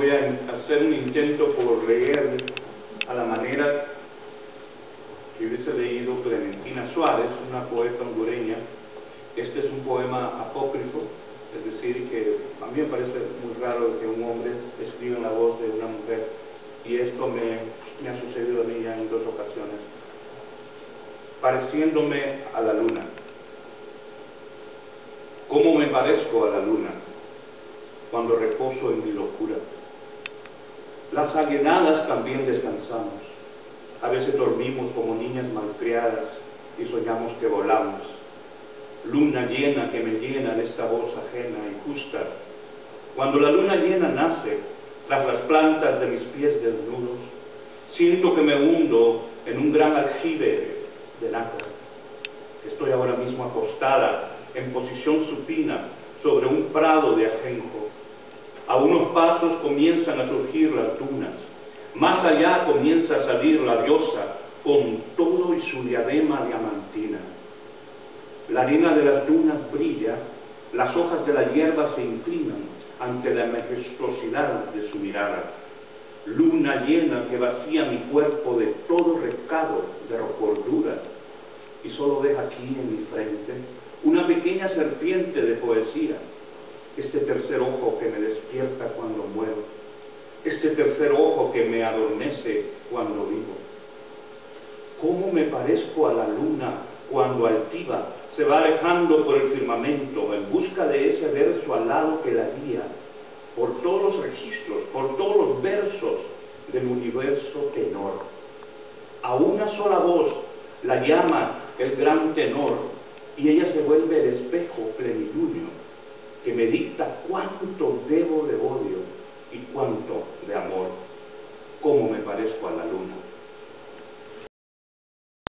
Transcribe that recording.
voy a hacer un intento por leer a la manera que hubiese leído Clementina Suárez, una poeta hondureña. Este es un poema apócrifo, es decir, que a mí me parece muy raro que un hombre escriba en la voz de una mujer, y esto me ha sucedido a mí ya en 2 ocasiones. Pareciéndome a la luna. ¿Cómo me parezco a la luna cuando reposo en mi locura? Las alienadas también descansamos. A veces dormimos como niñas malcriadas y soñamos que volamos. Luna llena que me llena de esta voz ajena y justa. Cuando la luna llena nace tras las plantas de mis pies desnudos, siento que me hundo en un gran aljibe de nácar. Estoy ahora mismo acostada en posición supina sobre un prado de ajenjo. A unos pasos comienzan a surgir las dunas. Más allá comienza a salir la diosa con todo y su diadema diamantina. La arena de las dunas brilla, las hojas de la hierba se inclinan ante la majestuosidad de su mirada. Luna llena que vacía mi cuerpo de todo recado de cordura y solo deja aquí en mi frente una pequeña serpiente de poesía, este tercer ojo que me despierta cuando muero, este tercer ojo que me adormece cuando vivo. ¿Cómo me parezco a la luna cuando altiva se va alejando por el firmamento en busca de ese verso alado que la guía por todos los registros, por todos los versos del universo tenor? A una sola voz la llama el gran tenor y ella se vuelve el espejo plenilunio que me dicta cuánto debo